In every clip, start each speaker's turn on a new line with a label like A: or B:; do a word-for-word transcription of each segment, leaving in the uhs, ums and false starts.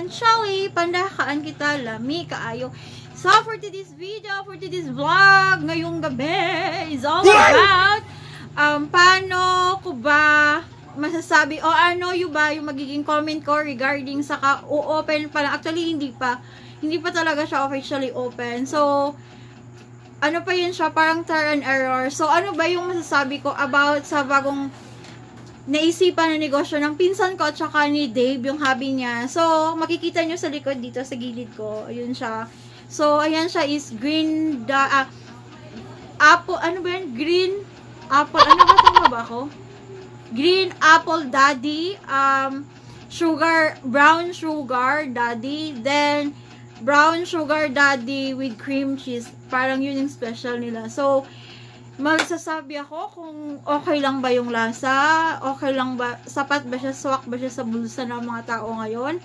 A: Shelly, pandakaan kita, lami, kaayo. So, for today's video, for today's vlog, ngayong gabi, is all about, um, paano ko ba masasabi, o ano yung ba yung magiging comment ko regarding sa ka-open pa lang. Actually, hindi pa. Hindi pa talaga siya officially open. So, ano pa yun siya, parang trial and error. So, ano ba yung masasabi ko about sa bagong naisipan na negosyo ng pinsan ko at saka ni Dave, yung hobby niya. So, makikita nyo sa likod dito, sa gilid ko. Ayun siya. So, ayan siya is green, da, uh, apple, ano ba yan? Green apple, ano ba tama ba ako? Green apple daddy, um, sugar, brown sugar daddy, then, brown sugar daddy with cream cheese. Parang yun yung special nila. So, magsasabi ako kung okay lang ba yung lasa, okay lang ba, sapat ba siya, swak ba siya sa bulsa ng mga tao ngayon,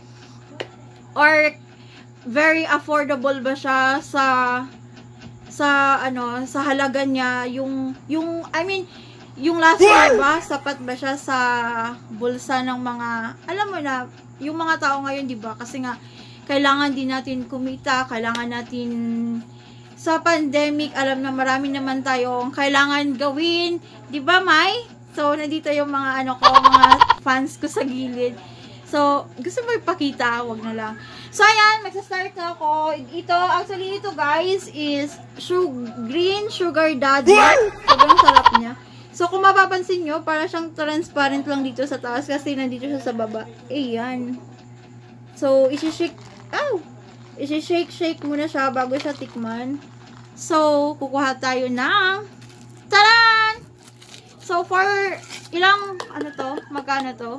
A: or very affordable ba siya sa sa ano, sa halaga niya, yung yung I mean, yung lasa ba, sapat ba siya sa bulsa ng mga, alam mo na, yung mga tao ngayon, di ba? Kasi nga kailangan din natin kumita, kailangan natin sa pandemic, alam na marami naman tayong kailangan gawin. Di ba, Mai? So, nandito yung mga ano ko, mga fans ko sa gilid. So, gusto mo ipakita? Wag na lang. So, ayan, magsa-start na ako. Ito, actually, ito guys, is sug green sugar daddy. Sobrang sarap niya. So, kung mapapansin nyo, para siyang transparent lang dito sa taas kasi nandito siya sa baba. Ayan. So, isi-shake, ow! Isi-shake-shake muna siya bago siya tikman. So, kukuha tayo ng taran! So, for ilang, ano to? Magkano to?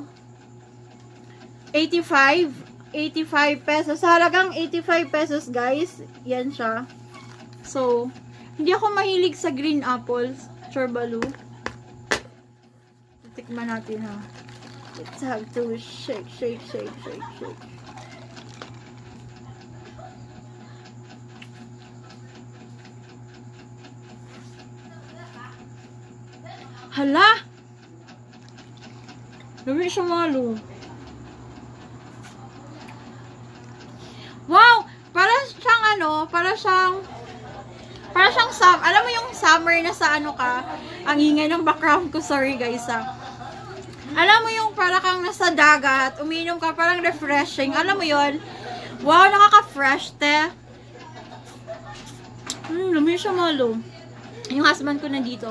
A: eighty-five. eighty-five pesos. Sa halagang eighty-five pesos, guys. Yan siya. So, hindi ako mahilig sa green apples. Chorbalu. Tikman natin, ha. Let's have to shake, shake, shake, shake, shake. Hala! Dami siya malo. Wow! Para siyang ano, para siyang para siyang summer. Alam mo yung summer na sa ano ka? Ang ingay ng background ko, sorry guys ah. Alam mo yung para kang nasa dagat, uminom ka, parang refreshing. Alam mo yon? Wow, nakaka-fresh te. Hmm, dami siya malo. Yung husband ko nandito.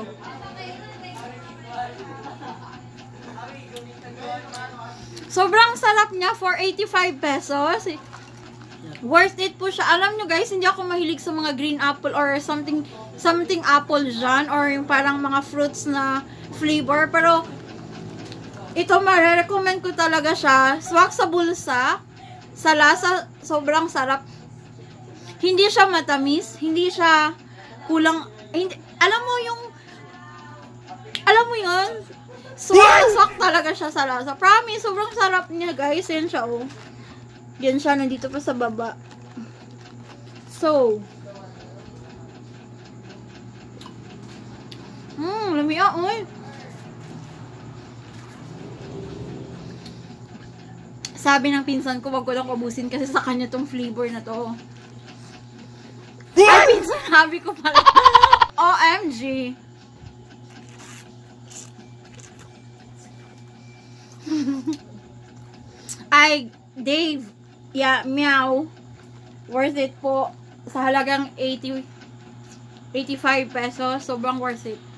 A: Sobrang sarap niya for eighty-five pesos. Worth it po siya. Alam nyo guys, hindi ako mahilig sa mga green apple or something something apple dyan, or yung parang mga fruits na flavor. Pero ito, ma-recommend ko talaga siya. Swak sa bulsa. Sa lasa, sobrang sarap. Hindi siya matamis. Hindi siya kulang. Hindi, alam mo yung alam mo yun? Swak, swak talaga siya sa lasa. Promise, sobrang sarap niya guys. Yan siya oh. Yan siya, nandito pa sa baba. So. Mmm, lamia, oy. Sabi ng pinsan ko, wag ko lang ubusin kasi sa kanya tong flavor na to. Ay, pinsan, sabi ko pala. O M G. Ay, Dave, yeah, meow, worth it po, sa halagang eighty, eighty-five pesos, sobrang worth it.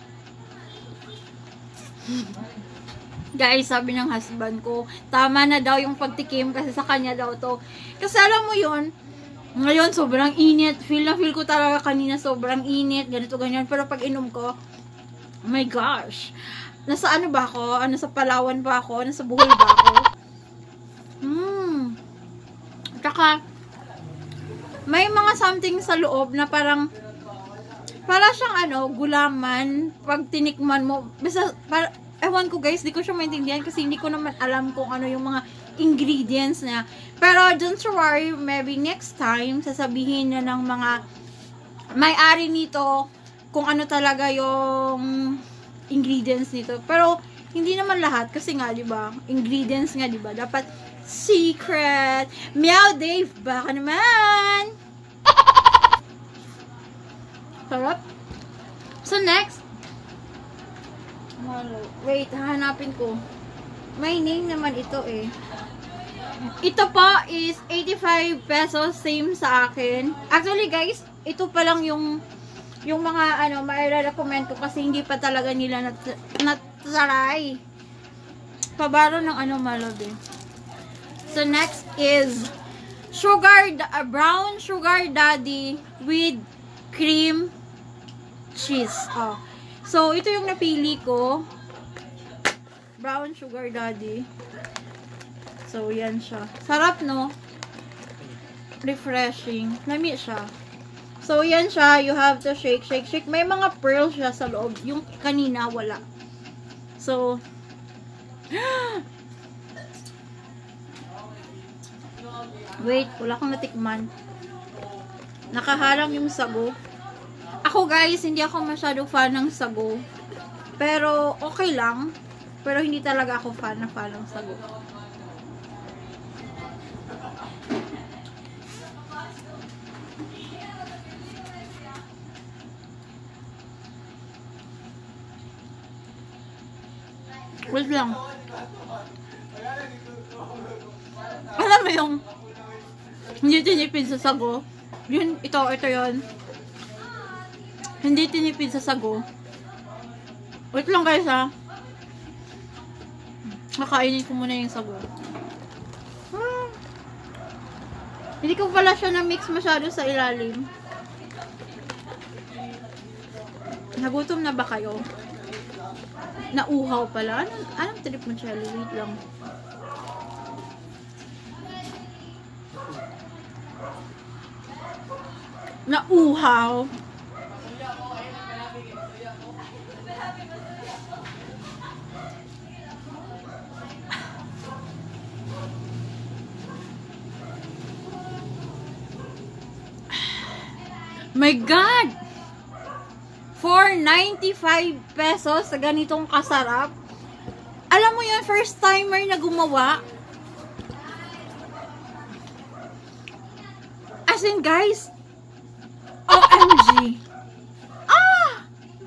A: Guys, sabi ng husband ko, tama na daw yung pagtikim kasi sa kanya daw to. Kasi alam mo yun, ngayon sobrang init, feel na feel ko talaga kanina sobrang init, ganito ganyan, pero pag inom ko, oh my gosh, nasa ano ba ako? Nasa Palawan ba ako? Nasa Bohol ba ako? Hmm. Tsaka, may mga something sa loob na parang, para siyang ano, gulaman, pag tinikman mo, basta, para, ewan ko guys, di ko siya maintindihan kasi hindi ko naman alam kung ano yung mga ingredients niya. Pero, don't worry, maybe next time, sasabihin na ng mga may-ari nito, kung ano talaga yung ingredients nito. Pero, hindi naman lahat kasi nga, di ba? Ingredients nga, di ba? Dapat secret. Meow Dave, baka naman. Sarap. So, next. Wait, hanapin ko. May name naman ito eh. Ito po is eighty-five pesos. Same sa akin. Actually, guys, ito pa lang yung yung mga ano, mai-recommend ko kasi hindi pa talaga nila nat nataray. Pabaro ng ano, malab eh. So, next is sugar, uh, brown sugar daddy with cream cheese. Oh. So, ito yung napili ko. Brown sugar daddy. So, yan siya. Sarap, no? Refreshing. Lami siya. So, yan siya. You have to shake, shake, shake. May mga pearls siya sa loob. Yung kanina, wala. So, wait, wala akong natikman. Nakaharang yung sago. Ako, guys, hindi ako masyado fan ng sago. Pero, okay lang. Pero, hindi talaga ako fan na fan ng sago. Wait lang. Alam mo yung hindi tinipid sa sago. Yun, ito, ito yun. Hindi tinipid sa sago. Wait lang guys ha. Makainin ko muna yung sago. Hmm. Hindi ko pala siya na-mix masyado sa ilalim. Nagutom na ba kayo? Nauhaw pala. Anong, anong trip mo, Chelly? Wait lang. Nauhaw. My God! four ninety-five pesos sa ganitong kasarap. Alam mo yun, first timer na gumawa. As in, guys, O M G. Ah!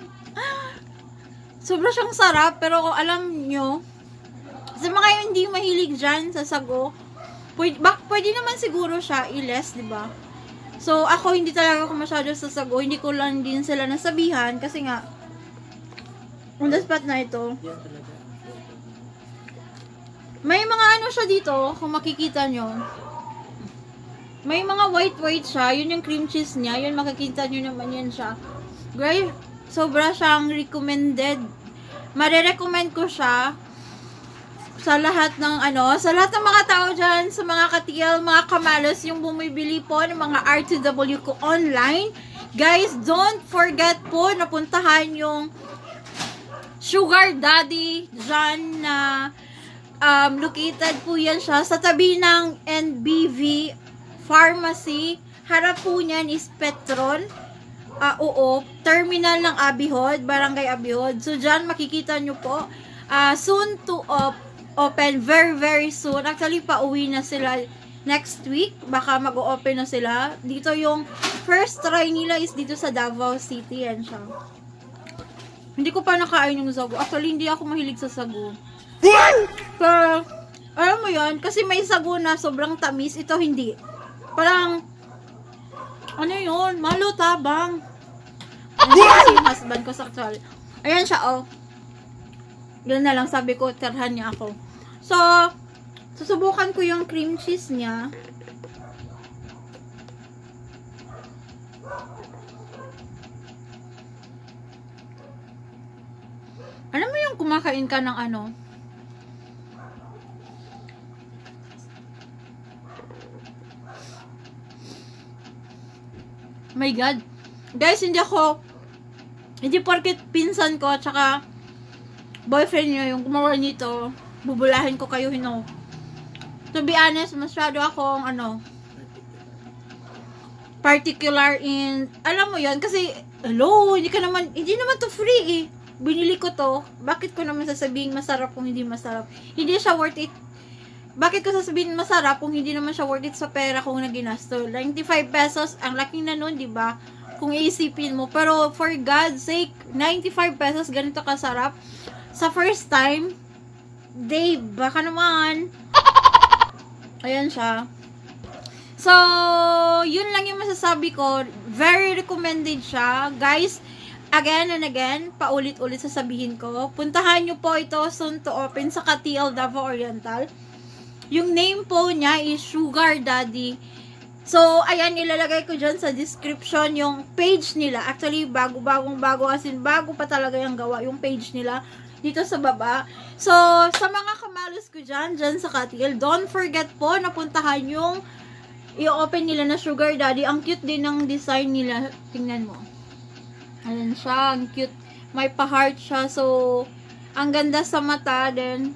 A: Sobra siyang sarap, pero kung alam nyo, sa mga yung hindi mahilig dyan sa sago, pwede, bak, pwede naman siguro siya i-less, diba? So, ako hindi talaga ako masyado sa sago. Hindi ko lang din sila nasabihan kasi nga on the spot na ito. May mga ano siya dito, kung makikita nyo. May mga white-white siya. Yun yung cream cheese niya. Yun, makikita nyo naman yan siya. Great. Sobra siyang recommended. Mare-recommend ko siya sa lahat ng ano, sa lahat ng mga tao dyan, sa mga katiyal, mga kamalos, yung bumibili po ng mga R T W ko online. Guys, don't forget po na puntahan yung Sugar Daddy dyan na um, located po yan siya sa tabi ng N B V Pharmacy. Harap po niyan is Petron. Uh, oo, terminal ng Abihod, Barangay Abihod. So, dyan makikita nyo po. Uh, soon to up. Open very very soon. Actually, pauwi na sila next week. Baka mag-open na sila. Dito yung first try nila is dito sa Davao City. Yan siya. Hindi ko pa nakain yung sago. Actually, hindi ako mahilig sa sago. Pero, alam mo yun, kasi may sago na sobrang tamis. Ito hindi. Parang, ano yun? Malutabang. Ayan kasi yung husband ko sa actual. Ayan siya, oh. Yun na lang, sabi ko, terhan niya ako. So, susubukan ko yung cream cheese niya. Alam mo yung kumakain ka ng ano? My God. Guys, hindi ako, hindi porket pinsan ko, at saka boyfriend niya yung gumawa nito, bubulahin ko kayo, no. To be honest, masyado akong ano, particular in, alam mo yan, kasi hello, hindi ka naman, hindi naman to free eh. binili ko to, bakit ko naman sasabihin masarap kung hindi masarap? Hindi siya worth it. Bakit ko sasabihin masarap kung hindi naman siya worth it sa pera kung naginasto? ninety-five pesos, ang laki na nun, di ba? Kung iisipin mo. Pero for God's sake, ninety-five pesos, ganito kasarap. Sa first time, Dave, baka naman. Ayan siya. So, yun lang yung masasabi ko. Very recommended siya. Guys, again and again, paulit-ulit sasabihin ko, puntahan nyo po ito soon to open sa K T L Davao Oriental. Yung name po niya is Sugar Daddy. So, ayan, ilalagay ko dyan sa description yung page nila. Actually, bago-bagong bago, as in, bago pa talaga yung gawa, yung page nila dito sa baba. So, sa mga kamalos ko dyan, dyan sa K T L, don't forget po na puntahan yung i-open nila na Sugar Daddy. Ang cute din ng design nila. Tingnan mo. Ayan siya, ang cute. May pa-heart siya. So, ang ganda sa mata din.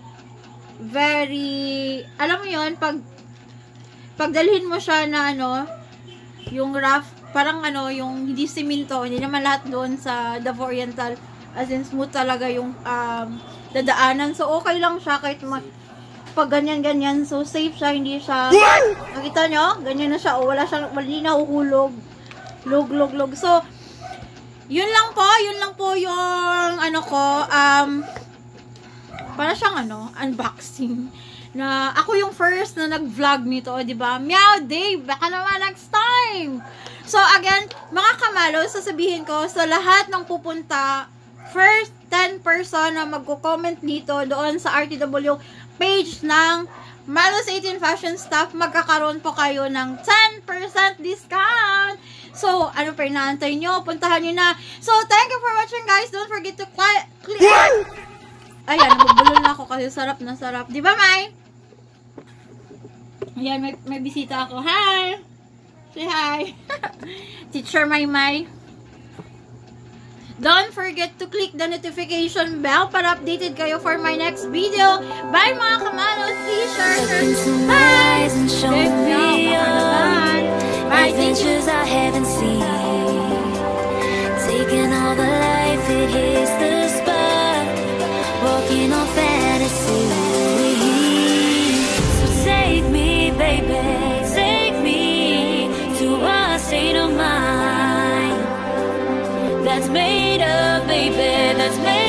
A: Very, alam mo yon pag pagdalhin mo siya na ano, yung rough, parang ano, yung hindi siminto, hindi naman lahat doon sa Davao Oriental, as in smooth talaga yung um, dadaanan. So, okay lang siya kahit mag, pag ganyan-ganyan. So, safe siya, hindi siya, nakita nyo? Ganyan na siya, o wala siya, mali na uhulog. Log-log-log. So, yun lang po, yun lang po yung, ano ko, um, para siyang ano, unboxing. Na ako yung first na nag-vlog nito, di ba? Meow Dave, baka naman next time. So again, mga kamalo, sasabihin ko sa lahat ng pupunta, first ten person na magko-comment dito doon sa R T W page ng Malos eighteen Fashion Stuff, magkakaroon po kayo ng ten percent discount. So, ano pa inaantay nyo? Puntahan nyo na. So, thank you for watching, guys. Don't forget to click. Ayan, nagbubulol na ako kasi sarap na sarap. Di ba, Mai? Ayan, may, may bisita ako. Hi! Say hi! Teacher Mai Mai. Don't forget to click the notification bell para updated kayo for my next video. Bye, mga kamalos! Please share, share. Bye! Bye!
B: Adventures I haven't seen. Taking all the life, it hits the spot. Walking on fantasy. So take me, baby, take me to a state of mind that's made up, baby, that's made